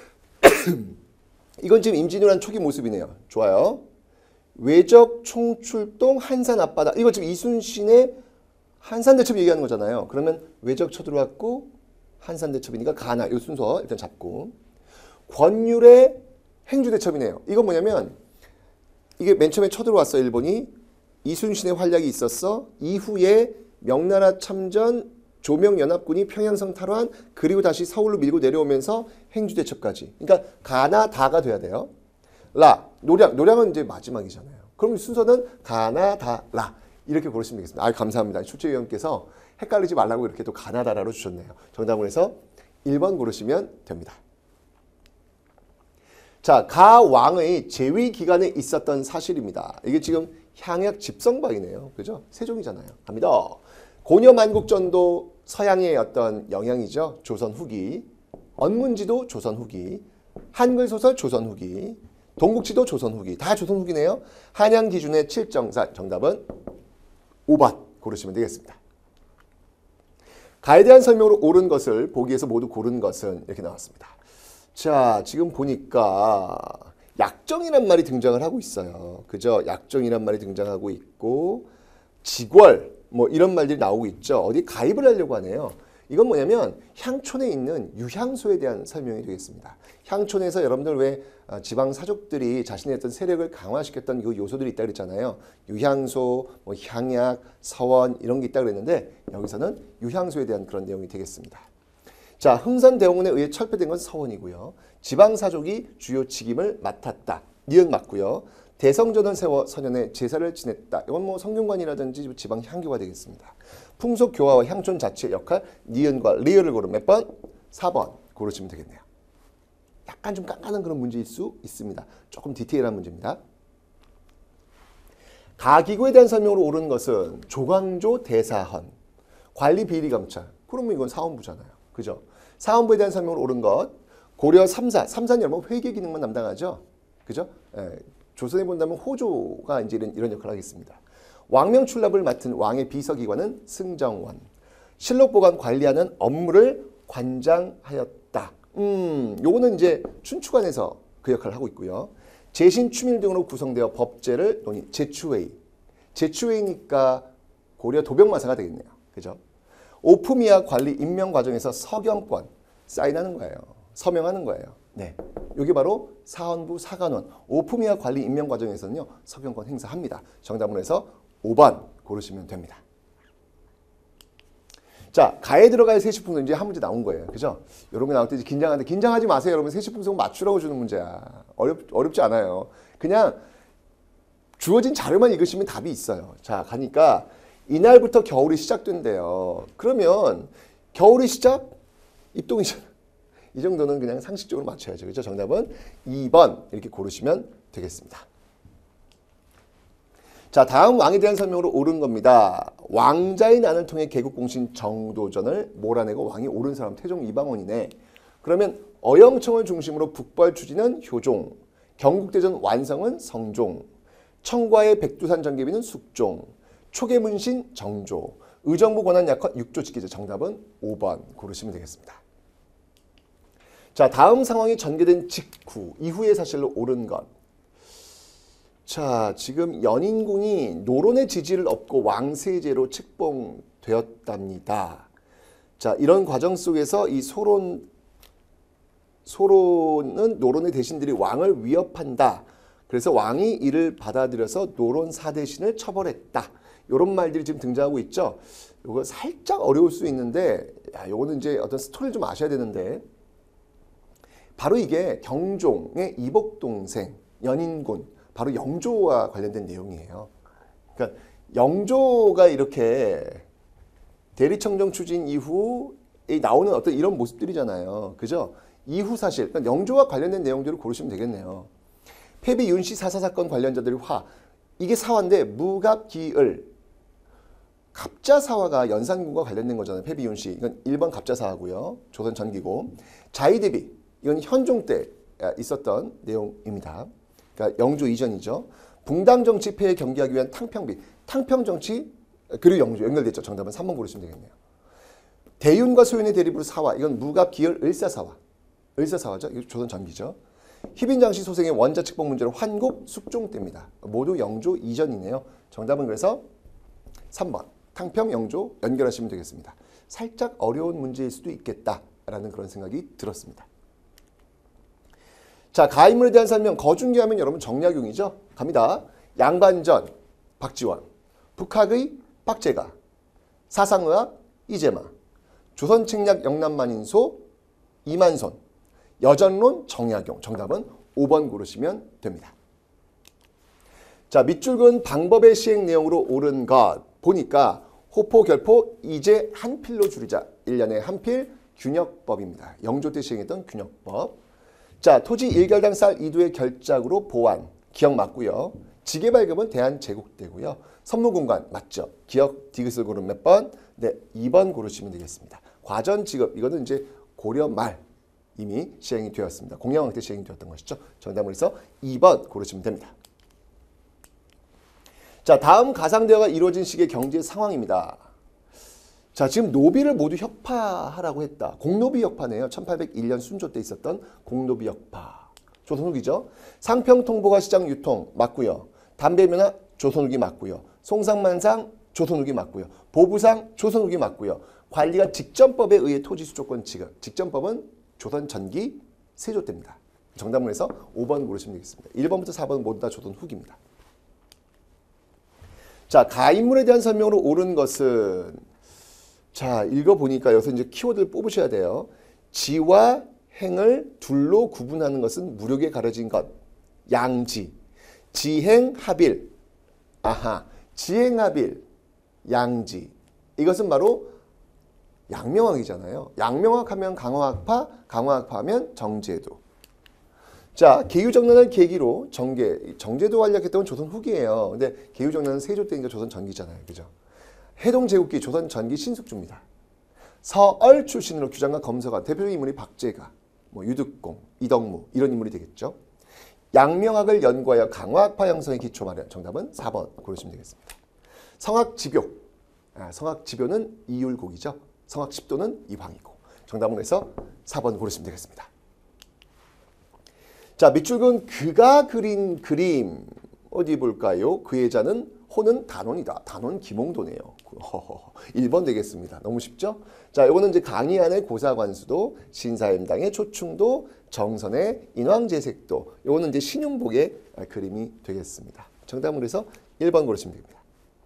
이건 지금 임진왜란 초기 모습이네요. 좋아요. 외적 총출동 한산 앞바다. 이거 지금 이순신의 한산대첩 얘기하는 거잖아요. 그러면 외적 쳐들어왔고 한산대첩이니까 가나 이 순서 일단 잡고, 권율의 행주대첩이네요. 이건 뭐냐면 이게 맨 처음에 쳐들어왔어 일본이. 이순신의 활약이 있었어. 이후에 명나라 참전, 조명연합군이 평양성 탈환, 그리고 다시 서울로 밀고 내려오면서 행주대첩까지. 그러니까 가나 다가 돼야 돼요. 라, 노량, 노량은 이제 마지막이잖아요. 그럼 순서는 가나 다 라 이렇게 고르시면 되겠습니다. 아, 감사합니다. 출제위원께서 헷갈리지 말라고 이렇게 또 가나다라로 주셨네요. 정답을 해서 일 번 고르시면 됩니다. 자, 가왕의 재위 기간에 있었던 사실입니다. 이게 지금 향약 집성박이네요. 그죠? 세종이잖아요. 갑니다. 고려만국전도 서양의 어떤 영향이죠. 조선 후기. 언문지도 조선 후기. 한글소설 조선 후기. 동국지도 조선 후기. 다 조선 후기네요. 한양 기준의 칠정사. 정답은 오 번 고르시면 되겠습니다. 가에 대한 설명으로 옳은 것을 보기에서 모두 고른 것은 이렇게 나왔습니다. 자, 지금 보니까 약정이란 말이 등장을 하고 있어요. 그죠? 약정이란 말이 등장하고 있고, 직월 뭐 이런 말들이 나오고 있죠. 어디 가입을 하려고 하네요. 이건 뭐냐면 향촌에 있는 유향소에 대한 설명이 되겠습니다. 향촌에서 여러분들 왜 지방 사족들이 자신의 어떤 세력을 강화시켰던 그 요소들이 있다 그랬잖아요. 유향소, 뭐 향약, 서원 이런 게 있다 그랬는데 여기서는 유향소에 대한 그런 내용이 되겠습니다. 자, 흥선대원군에 의해 철폐된 건 서원이고요. 지방 사족이 주요 직임을 맡았다. 니은 맞고요. 대성전을 세워 선현의 제사를 지냈다. 이건 뭐 성균관이라든지 지방 향교가 되겠습니다. 풍속 교화와 향촌 자체의 역할, 니은과 리을을 고르면 몇 번? 사 번 고르시면 되겠네요. 약간 좀 깐깐한 그런 문제일 수 있습니다. 조금 디테일한 문제입니다. 가기구에 대한 설명으로 옳은 것은 조광조 대사헌, 관리 비리 감찰. 그러면 이건 사원부잖아요. 그죠? 사원부에 대한 설명으로 옳은 것, 고려 삼사, 삼사는 여러분 회계 기능만 담당하죠. 그죠? 예, 조선에 본다면 호조가 이제 이런, 이런 역할을 하겠습니다. 왕명 출납을 맡은 왕의 비서기관은 승정원. 실록 보관 관리하는 업무를 관장하였다. 음, 요거는 이제 춘추관에서 그 역할을 하고 있고요. 재신, 추밀 등으로 구성되어 법제를 논의. 제추회의. 제추회의니까 고려 도병마사가 되겠네요. 그죠? 오품위와 관리 임명 과정에서 서경권 사인하는 거예요. 서명하는 거예요. 네, 이게 바로 사헌부 사관원 오품위와 관리 임명 과정에서는요 서경권 행사합니다. 정답으로 해서 오 번 고르시면 됩니다. 자, 가에 들어갈 세시풍속 이제 한 문제 나온 거예요. 그죠? 이런 거 나올 때 이제 긴장하는데 긴장하지 마세요. 여러분 세시풍속 맞추라고 주는 문제야. 어렵, 어렵지 않아요. 그냥 주어진 자료만 읽으시면 답이 있어요. 자, 가니까 이날부터 겨울이 시작된대요. 그러면 겨울이 시작? 입동이잖아. 이 정도는 그냥 상식적으로 맞춰야죠. 그렇죠? 정답은 이 번 이렇게 고르시면 되겠습니다. 자, 다음 왕에 대한 설명으로 옳은 겁니다. 왕자의 난을 통해 개국공신 정도전을 몰아내고 왕이 옳은 사람 태종 이방원이네. 그러면 어영청을 중심으로 북벌 추진은 효종, 경국대전 완성은 성종, 청과의 백두산 전개비는 숙종, 초계문신 정조, 의정부 권한 약혼 육 조 직기제. 정답은 오 번 고르시면 되겠습니다. 자, 다음 상황이 전개된 직후, 이후의 사실로 옳은 것. 자, 지금 연인궁이 노론의 지지를 얻고 왕세제로 책봉되었답니다. 자, 이런 과정 속에서 이 소론, 소론은 노론의 대신들이 왕을 위협한다. 그래서 왕이 이를 받아들여서 노론 사대신을 처벌했다. 이런 말들이 지금 등장하고 있죠. 이거 살짝 어려울 수 있는데, 야, 요거는 이제 어떤 스토리를 좀 아셔야 되는데, 바로 이게 경종의 이복 동생 연인군, 바로 영조와 관련된 내용이에요. 그러니까 영조가 이렇게 대리청정 추진 이후에 나오는 어떤 이런 모습들이잖아요. 그죠? 이후 사실, 그러니까 영조와 관련된 내용들을 고르시면 되겠네요. 폐비 윤씨 사사 사건 관련자들의 화, 이게 사화인데 무갑기을, 갑자사화가 연산군과 관련된 거잖아요. 폐비 윤씨, 이건 일 번 갑자사화고요. 조선 전기고. 자의대비, 이건 현종 때 있었던 내용입니다. 그러니까 영조 이전이죠. 붕당정치 폐해 경계하기 위한 탕평비. 탕평정치 그리고 영조 연결됐죠. 정답은 삼 번 고르시면 되겠네요. 대윤과 소윤의 대립으로 사화. 이건 무갑기열 을사사화. 을사사화죠. 이거 조선 전기죠. 희빈장씨 소생의 원자 측봉 문제로 환국 숙종 때입니다. 모두 영조 이전이네요. 정답은 그래서 삼 번 탕평 영조 연결하시면 되겠습니다. 살짝 어려운 문제일 수도 있겠다라는 그런 생각이 들었습니다. 자, 가인물에 대한 설명. 거중기하면 여러분 정약용이죠. 갑니다. 양반전 박지원, 북학의 박재가, 사상의학 이재마, 조선책략 영남만인소 이만손, 여전론 정약용. 정답은 오 번 고르시면 됩니다. 자, 밑줄 그은 방법의 시행 내용으로 옳은 것 보니까 호포, 결포, 이제 한 필로 줄이자. 일 년에 한 필 균역법입니다. 영조 때 시행했던 균역법. 자, 토지 일 결당 쌀 이 도의 결작으로 보완. 기억 맞고요. 지계 발급은 대한제국대고요. 선무공간 맞죠. 기억 디귿을 고르면 몇 번? 네, 이 번 고르시면 되겠습니다. 과전 지급, 이거는 이제 고려 말 이미 시행이 되었습니다. 공양왕 때 시행이 되었던 것이죠. 정답을 해서 이 번 고르시면 됩니다. 자, 다음 가상대화가 이루어진 시기의 경제 상황입니다. 자, 지금 노비를 모두 혁파하라고 했다. 공노비 혁파네요. 천팔백일 년 순조 때 있었던 공노비 혁파. 조선 후기죠. 상평 통보가 시장 유통 맞고요. 담배 면허 조선 후기 맞고요. 송상만상 조선 후기 맞고요. 보부상 조선 후기 맞고요. 관리가 직전법에 의해 토지 수조권 지급. 직전법은 조선 전기 세조 때입니다. 정답을 해서 오 번 고르시면 되겠습니다. 일 번부터 사 번 모두 다 조선 후기입니다. 자, 가인물에 대한 설명으로 옳은 것은, 자, 읽어보니까 여기서 이제 키워드를 뽑으셔야 돼요. 지와 행을 둘로 구분하는 것은 무력에 가려진 것. 양지. 지행합일. 아하. 지행합일. 양지. 이것은 바로 양명학이잖아요. 양명학 하면 강화학파, 강화학파 하면 정제도. 자, 계유정난을 계기로 정계, 정제도 활약했던 건 조선 후기예요. 근데 계유정난은 세조 때니까 조선 전기잖아요. 그죠? 해동제국기 조선 전기 신숙주입니다. 서얼 출신으로 규장과 검서가 대표적인 인물이 박재가, 뭐 유득공, 이덕무 이런 인물이 되겠죠. 양명학을 연구하여 강화학파 형성에 기초 마련. 정답은 사 번 고르시면 되겠습니다. 성학지교. 아, 성학지교는 이율곡이죠. 성학십도는 이황이고. 정답은 그래서 사 번 고르시면 되겠습니다. 자, 밑줄 그은 그가 그린 그림 어디 볼까요? 그의 자는 호는 단원이다. 단원 김홍도네요. 일 번 되겠습니다. 너무 쉽죠? 자, 이거는 이제 강희안의 고사관수도, 신사임당의 초충도, 정선의 인왕제색도. 이거는 이제 신윤복의 그림이 되겠습니다. 정답은 그래서 일 번 고르시면 됩니다.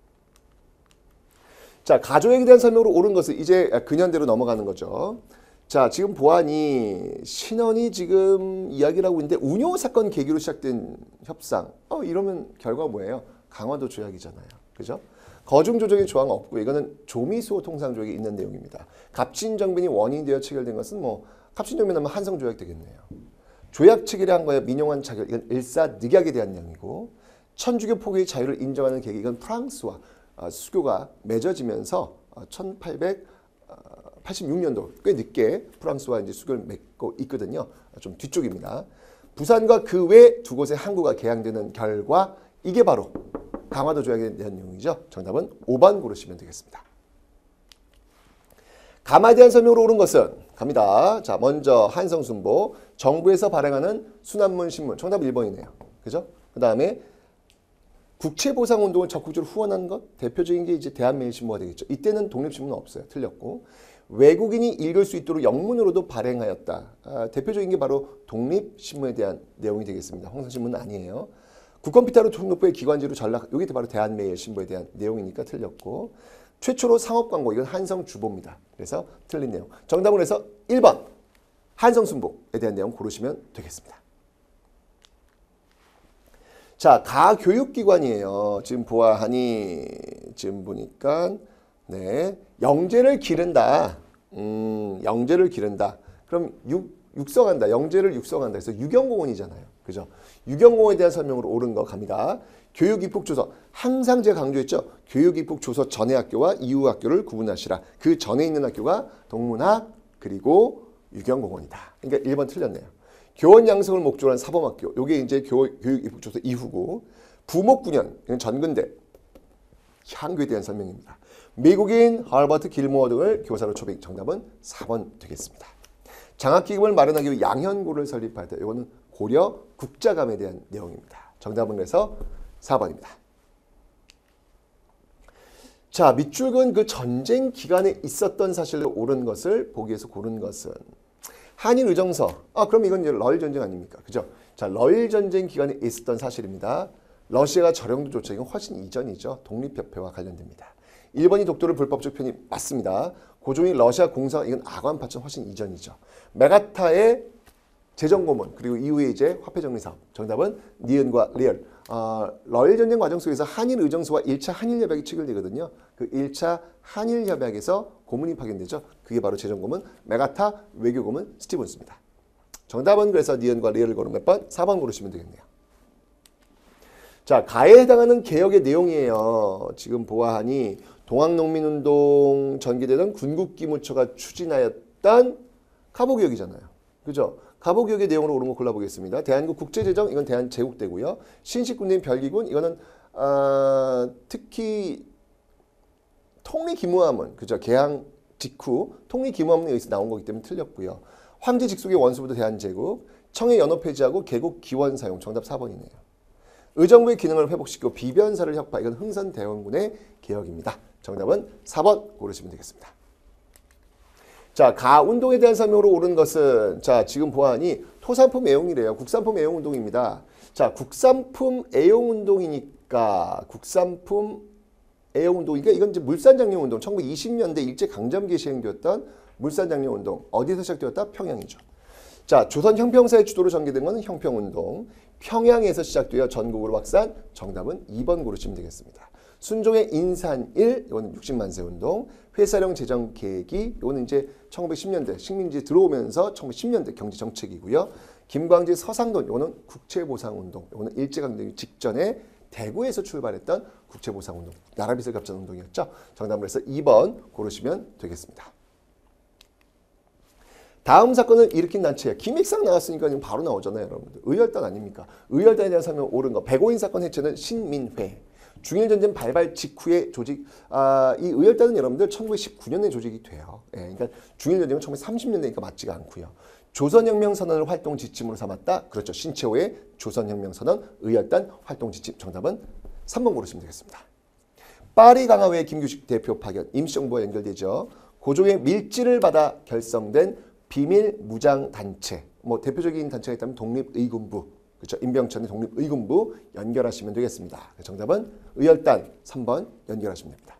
자, 가족에 대한 설명으로 옳은 것은 이제 근현대로 넘어가는 거죠. 자, 지금 보아니 신원이 지금 이야기를 하고 있는데 운요 사건 계기로 시작된 협상. 어, 이러면 결과가 뭐예요? 강화도 조약이잖아요. 그죠? 거중 조정의 조항 없고 이거는 조미소 통상조약에 있는 내용입니다. 갑신정변이 원인이 되어 체결된 것은 뭐 갑신정변하면 한성조약 되겠네요. 조약 체결에 한거에 민용한 차결, 이건 일사늑약에 대한 내용이고, 천주교 포교의 자유를 인정하는 계기, 이건 프랑스와 어, 수교가 맺어지면서 어, 천팔백팔십육 년도 꽤 늦게 프랑스와 이제 수교를 맺고 있거든요. 좀 뒤쪽입니다. 부산과 그 외 두 곳의 항구가 개항되는 결과, 이게 바로 강화도 조약에 대한 내용이죠. 정답은 오 번 고르시면 되겠습니다. 감에 대한 설명으로 옳은 것은 갑니다. 자, 먼저 한성순보 정부에서 발행하는 순환문 신문 정답 일 번이네요. 그죠? 그 다음에 국채보상운동을 적극적으로 후원한 것 대표적인 게 이제 대한매일신보가 되겠죠. 이때는 독립신문은 없어요. 틀렸고 외국인이 읽을 수 있도록 영문으로도 발행하였다. 아, 대표적인 게 바로 독립신문에 대한 내용이 되겠습니다. 홍성신문은 아니에요. 국권피탈로 총독부의 기관지로 전락 이게 바로 대한매일신보에 대한 내용이니까 틀렸고 최초로 상업광고 이건 한성주보입니다. 그래서 틀린 내용. 정답은 그래서 일 번 한성순보에 대한 내용 고르시면 되겠습니다. 자, 가교육기관이에요. 지금 보아하니 지금 보니까 네 영재를 기른다. 음, 영재를 기른다. 그럼 육, 육성한다. 영재를 육성한다. 그래서 유경공원이잖아요. 그죠? 유경공원에 대한 설명으로 옳은 거 갑니다. 교육입국조서. 항상 제가 강조했죠. 교육입국조서 전의 학교와 이후 학교를 구분하시라. 그 전에 있는 학교가 동문학 그리고 유경공원이다. 그러니까 일 번 틀렸네요. 교원 양성을 목적으로 한 사범학교. 요게 이제 교육입국조서 이후고 부목군현. 이건 전근대. 향교에 대한 설명입니다. 미국인 하버트 길모어 등을 교사로 초빙. 정답은 사 번 되겠습니다. 장학기금을 마련하기 위해 양현고를 설립할 때 이거는 고려 국자감에 대한 내용입니다. 정답은 그래서 사 번입니다. 자, 밑줄은 그 전쟁 기간에 있었던 사실로 옳은 것을 보기에서 고른 것은 한일 의정서. 아, 그럼 이건 이제 러일 전쟁 아닙니까? 그죠? 자, 러일 전쟁 기간에 있었던 사실입니다. 러시아가 저령도 조차 이건 훨씬 이전이죠. 독립협회와 관련됩니다. 일본이 독도를 불법적 편입 맞습니다. 고종이 러시아 공사 이건 아관 파천 훨씬 이전이죠. 메가타의 재정고문 그리고 이후에 이제 화폐정리 사업. 정답은 니은과 리얼. 어, 러일 전쟁 과정 속에서 한일 의정서와 일 차 한일 협약이 체결되거든요. 그 일 차 한일 협약에서 고문이 파견되죠. 그게 바로 재정고문, 메가타, 외교고문, 스티븐스입니다. 정답은 그래서 니은과 리얼을 고른 몇 번? 사 번 고르시면 되겠네요. 자, 가에 해당하는 개혁의 내용이에요. 지금 보아하니 동학농민운동 전개되던 군국기무처가 추진하였던 카보개혁이잖아요. 그죠? 가보개혁의 내용으로 옳은 거 골라보겠습니다. 대한민국 국제재정 이건 대한제국대고요. 신식군대인 별기군 이거는 어, 특히 통리기무함은 그죠? 개항 직후 통리기무함에 의해서 나온 거기 때문에 틀렸고요. 황제 직속의 원수부터 대한제국 청해 연호 폐지하고 개국 기원 사용 정답 사 번이네요. 의정부의 기능을 회복시키고 비변사를 혁파 이건 흥선대원군의 개혁입니다. 정답은 사 번 고르시면 되겠습니다. 자, 가운동에 대한 설명으로 옳은 것은 자, 지금 보아하니 토산품 애용이래요. 국산품 애용운동입니다. 자, 국산품 애용운동이니까 국산품 애용운동이니까 이건 이제 물산장려운동 천구백이십 년대 일제강점기에 시행되었던 물산장려운동 어디서 시작되었다? 평양이죠. 자, 조선 형평사의 주도로 전개된 것은 형평운동 평양에서 시작되어 전국으로 확산 정답은 이 번 고르시면 되겠습니다. 순종의 인산일 이거는 육십만 세 운동 회사령 재정 계획이 이거는 이제 천구백십 년대 식민지 들어오면서 천구백십 년대 경제 정책이고요. 김광재 서상돈 이거는 국채보상운동 이거는 일제강점기 직전에 대구에서 출발했던 국채보상운동 나라빚을 갚자는 운동이었죠. 정답을 해서 이 번 고르시면 되겠습니다. 다음 사건을 일으킨 단체야. 김익상 나왔으니까 지금 바로 나오잖아요, 여러분들. 의열단 아닙니까? 의열단에 대한 설명 옳은 거. 백오인 사건 해체는 신민회. 중일전쟁 발발 직후의 조직. 아, 이 의열단은 여러분들 천구백십구 년에 조직이 돼요. 예, 그러니까 중일전쟁은 천구백삼십 년대니까 맞지가 않고요. 조선혁명선언을 활동 지침으로 삼았다. 그렇죠. 신채호의 조선혁명선언 의열단 활동 지침. 정답은 삼 번 고르시면 되겠습니다. 파리 강화회 김규식 대표 파견. 임시정부와 연결되죠. 고종의 밀지를 받아 결성된 비밀 무장 단체, 뭐 대표적인 단체가 있다면 독립의군부, 그렇죠? 임병천의 독립의군부 연결하시면 되겠습니다. 정답은 의열단 삼 번 연결하시면 됩니다.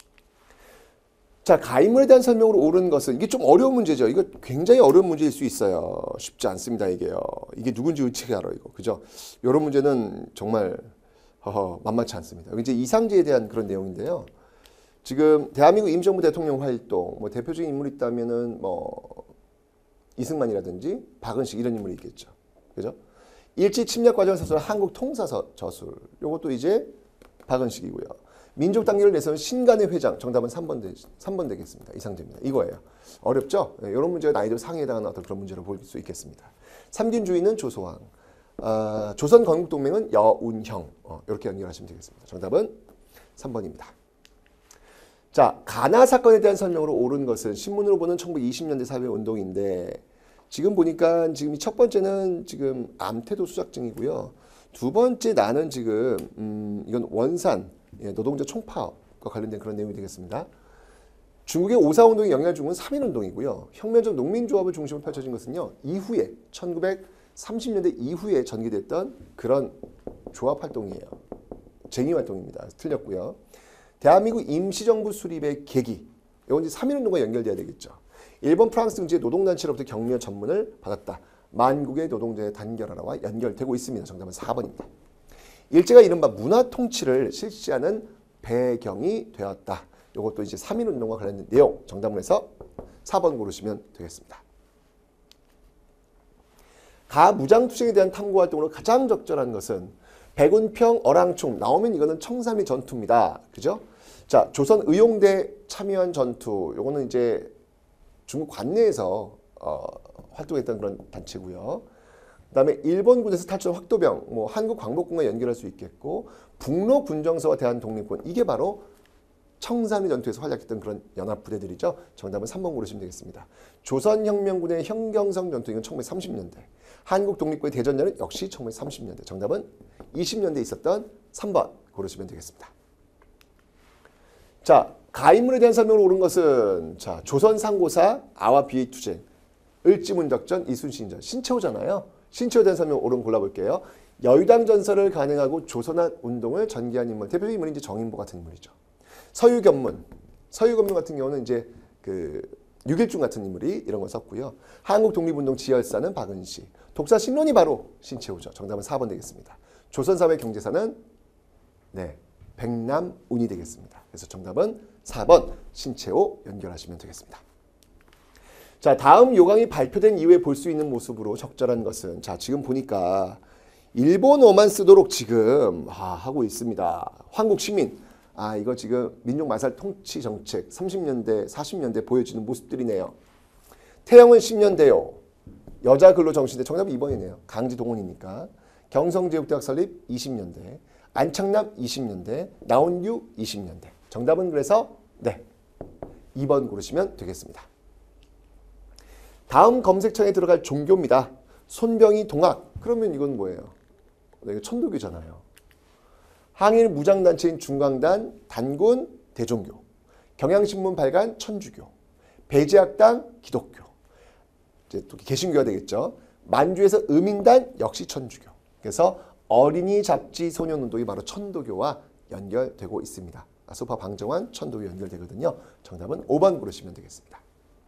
자, 가인물에 대한 설명으로 옳은 것은 이게 좀 어려운 문제죠. 이거 굉장히 어려운 문제일 수 있어요. 쉽지 않습니다. 이게요. 이게 누군지 어떻게 알아 이거, 그죠? 이런 문제는 정말 허허, 만만치 않습니다. 이제 이상제에 대한 그런 내용인데요. 지금 대한민국 임시정부 대통령 활동, 뭐 대표적인 인물이 있다면은 뭐 이승만이라든지 박은식 이런 인물이 있겠죠. 그죠? 일제 침략 과정을 서술한 한국 통사서 저술. 요것도 이제 박은식이고요. 민족 단계를 내세운 신간의 회장. 정답은 삼 번, 되, 삼 번 되겠습니다. 이상제입니다. 이거예요. 어렵죠? 네, 이런 문제가 난이도 상위에 해당하는 어떤 그런 문제로 볼 수 있겠습니다. 삼균주의는 조소왕. 아, 조선 건국동맹은 여운형. 어, 이렇게 연결하시면 되겠습니다. 정답은 삼 번입니다. 자, 가나 사건에 대한 설명으로 옳은 것은 신문으로 보는 천구백이십 년대 사회운동인데 지금 보니까 지금 이 첫 번째는 지금 암태도 수작증이고요. 두 번째 나는 지금 음, 이건 원산 예, 노동자 총파업과 관련된 그런 내용이 되겠습니다. 중국의 오사운동에 영향을 준 건 삼일운동이고요. 혁명적 농민조합을 중심으로 펼쳐진 것은요. 이후에 천구백삼십 년대 이후에 전개됐던 그런 조합활동이에요. 쟁의활동입니다. 틀렸고요. 대한민국 임시정부 수립의 계기. 이건 이제 삼일운동과 연결돼야 되겠죠. 일본 프랑스 등지의 노동단체로부터 격려 전문을 받았다. 만국의 노동자의 단결하라와 연결되고 있습니다. 정답은 사 번입니다. 일제가 이른바 문화통치를 실시하는 배경이 되었다. 이것도 이제 삼일운동과 관련된 내용. 정답문에서 사 번 고르시면 되겠습니다. 가무장투쟁에 대한 탐구활동으로 가장 적절한 것은 백운평 어랑총 나오면 이거는 청삼리 전투입니다. 그죠? 자, 조선 의용대 참여한 전투. 요거는 이제 중국 관내에서 어, 활동했던 그런 단체고요. 그다음에 일본군에서 탈출한 확도병, 뭐 한국 광복군과 연결할 수 있겠고 북로 군정서와 대한 독립군 이게 바로 청삼리 전투에서 활약했던 그런 연합 부대들이죠. 정답은 삼 번 고르시면 되겠습니다. 조선혁명군의 현경성 전투 이건 천구백삼십 년대. 한국 독립군의 대전전은 역시 천구백삼십 년대. 정답은 이십 년대에 있었던 삼 번 고르시면 되겠습니다. 자, 가인물에 대한 설명을 옳은 것은 자 조선 상고사 아와 비의 투쟁, 을지문작전, 이순신전, 신채호잖아요. 신채호에 대한 설명 옳은 골라볼게요. 여의당 전설을 가능하고 조선학 운동을 전개한 인물, 대표적인 인물이 이제 정인보 같은 인물이죠. 서유견문, 서유견문 같은 경우는 이제 그 육일중 같은 인물이 이런 걸 썼고요. 한국 독립운동 지열사는 박은시, 독사 신론이 바로 신채호죠. 정답은 사 번 되겠습니다. 조선사회 경제사는 네 백남운이 되겠습니다. 그래서 정답은 사 번 신채호 연결하시면 되겠습니다. 자, 다음 요강이 발표된 이후에 볼 수 있는 모습으로 적절한 것은 자 지금 보니까 일본어만 쓰도록 지금 아, 하고 있습니다. 한국시민 아 이거 지금 민족마살 통치 정책 삼십 년대 사십 년대 보여주는 모습들이네요. 태영은 십 년대요. 여자 근로정신대 정답은 이 번이네요. 강제동원이니까. 경성제육대학 설립 이십 년대. 안창남 이십 년대. 나온유 이십 년대. 정답은 그래서 네 이 번 고르시면 되겠습니다. 다음 검색창에 들어갈 종교입니다. 손병희 동학. 그러면 이건 뭐예요? 이거 천도교잖아요. 항일 무장단체인 중광단, 단군, 대종교, 경향신문 발간, 천주교, 배제학당, 기독교, 이제 또 개신교가 되겠죠. 만주에서 의민단, 역시 천주교. 그래서 어린이 잡지 소년운동이 바로 천도교와 연결되고 있습니다. 소파 방정환, 천도교 연결되거든요. 정답은 오 번 고르시면 되겠습니다.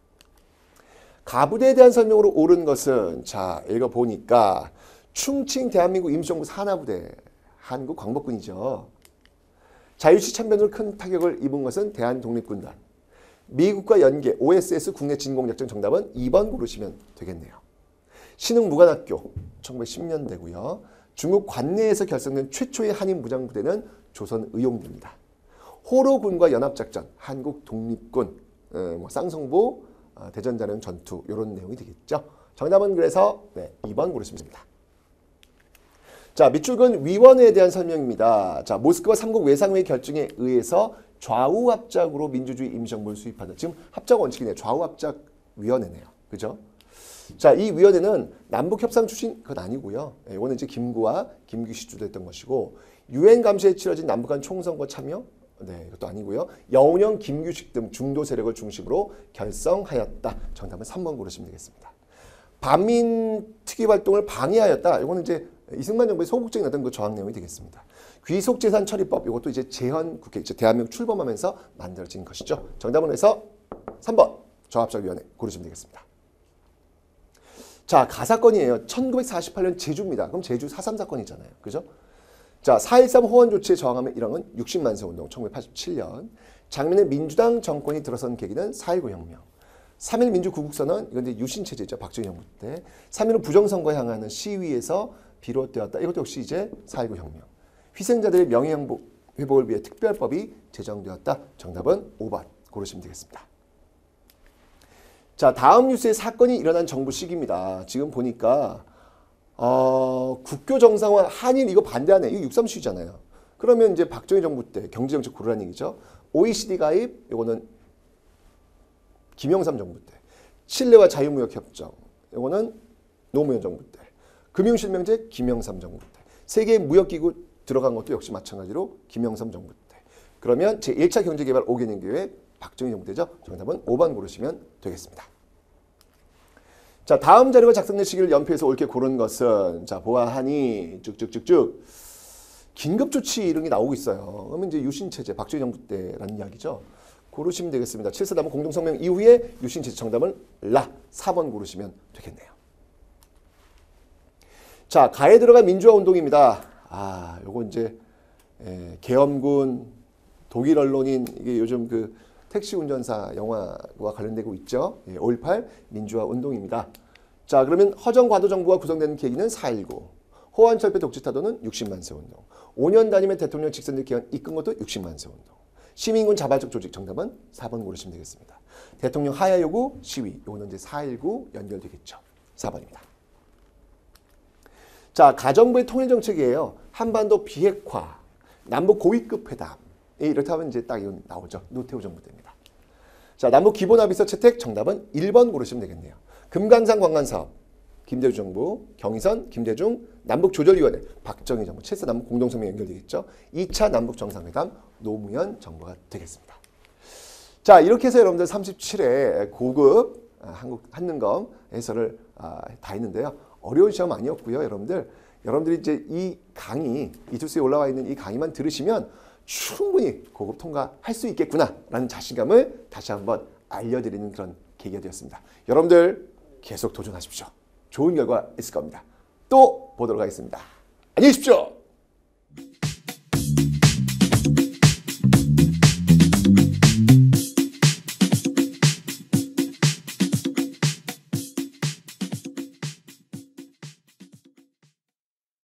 가부대에 대한 설명으로 옳은 것은 자 읽어보니까 충칭 대한민국 임시정부 산하부대 한국 광복군이죠. 자유시 참변으로 큰 타격을 입은 것은 대한독립군단. 미국과 연계 오에스에스 국내 진공작전 정답은 이 번 고르시면 되겠네요. 신흥무관학교 천구백십 년대고요. 중국 관내에서 결성된 최초의 한인 무장부대는 조선의용대입니다. 호로군과 연합작전 한국독립군 어, 뭐 쌍성보 어, 대전자령 전투 이런 내용이 되겠죠. 정답은 그래서 네, 이 번 고르시면 됩니다. 자, 밑줄근 위원회에 대한 설명입니다. 자, 모스크바 삼국 외상회의 결정에 의해서 좌우합작으로 민주주의 임시정부를 수립하는 지금 합작 원칙이네요. 좌우합작위원회네요. 그죠? 자, 이 위원회는 남북협상 출신 그건 아니고요. 예, 이거는 이제 김구와 김규식 주도했던 것이고 유엔 감시에 치러진 남북한 총선거 참여 네, 이것도 아니고요. 여운형, 김규식 등 중도 세력을 중심으로 결성하였다. 정답은 삼 번 고르시면 되겠습니다. 반민 특위 활동을 방해하였다. 이거는 이제 이승만 정부의 소극적인 어떤 그 저항 내용이 되겠습니다. 귀속재산 처리법 이것도 이제 재헌 국회 이제 대한민국 출범하면서 만들어진 것이죠. 정답은 해서 삼 번 조합작위원회 고르시면 되겠습니다. 자, 가사건이에요. 천구백사십팔 년 제주입니다. 그럼 제주 사 삼 사건이잖아요. 그죠? 자, 사 일삼 호원 조치에 저항하면 일어난 육십만 세 운동 천구백팔십칠 년. 장면에 민주당 정권이 들어선 계기는 사 일구 혁명. 삼 일 민주구국선언 이건 이제 유신체제죠. 박정희 정부 때. 삼 일은 부정선거 향하는 시위에서 비롯되었다. 이것도 역시 이제 사 일구 혁명. 희생자들의 명예회복을 위해 특별법이 제정되었다. 정답은 오 번 고르시면 되겠습니다. 자, 다음 뉴스의 사건이 일어난 정부 시기입니다. 지금 보니까 어, 국교 정상화 한일 이거 반대하네. 이거 육삼 시위잖아요. 그러면 이제 박정희 정부 때 경제정책 고르라는 얘기죠. 오이시디 가입, 요거는 김영삼 정부 때. 칠레와 자유무역협정, 요거는 노무현 정부 때. 금융실명제 김영삼 정부 때. 세계 무역기구 들어간 것도 역시 마찬가지로 김영삼 정부 때. 그러면 제일 차 경제개발 오 개년 계획 박정희 정부 때죠. 정답은 오 번 고르시면 되겠습니다. 자, 다음 자료가 작성된 시기를 연표해서 옳게 고른 것은, 자, 보아하니 쭉쭉쭉쭉 긴급조치 이런 게 나오고 있어요. 그러면 이제 유신체제 박정희 정부 때라는 이야기죠. 고르시면 되겠습니다. 칠사단문 공동성명 이후에 유신체제 정답은 라 사 번 고르시면 되겠네요. 자, 가에 들어간 민주화 운동입니다. 아, 요거 이제 에, 계엄군, 독일 언론인, 이게 요즘 그 택시 운전사 영화와 관련되고 있죠. 예, 오일팔 민주화 운동입니다. 자, 그러면 허정 과도 정부가 구성되는 계기는 사 일구. 호환철폐 독재타도는 육십만 세 운동. 오 년 단임의 대통령 직선제 기간 이끈 것도 육십만 세 운동. 시민군 자발적 조직 정답은 사 번 고르시면 되겠습니다. 대통령 하야 요구 시위. 요거는 이제 사 일구 연결되겠죠. 사 번입니다. 자, 가정부의 통일 정책이에요. 한반도 비핵화, 남북 고위급 회담. 이렇다 하면 이제 딱 이건 나오죠. 노태우 정부 때입니다. 자, 남북 기본합의서 채택 정답은 일 번 고르시면 되겠네요. 금강산 관광사업 김대중 정부, 경의선 김대중, 남북조절위원회 박정희 정부, 칠 사 남북 공동성명 연결되겠죠. 이 차 남북 정상회담 노무현 정부가 되겠습니다. 자, 이렇게 해서 여러분들 삼십칠 회 고급 한국 한능검 해설을 다 했는데요. 어려운 시험 아니었고요. 여러분들 여러분들이 이제 이 강의 이투스에 올라와 있는 이 강의만 들으시면 충분히 고급 통과할 수 있겠구나라는 자신감을 다시 한번 알려드리는 그런 계기가 되었습니다. 여러분들 계속 도전하십시오. 좋은 결과 있을 겁니다. 또 보도록 하겠습니다. 안녕히 계십시오.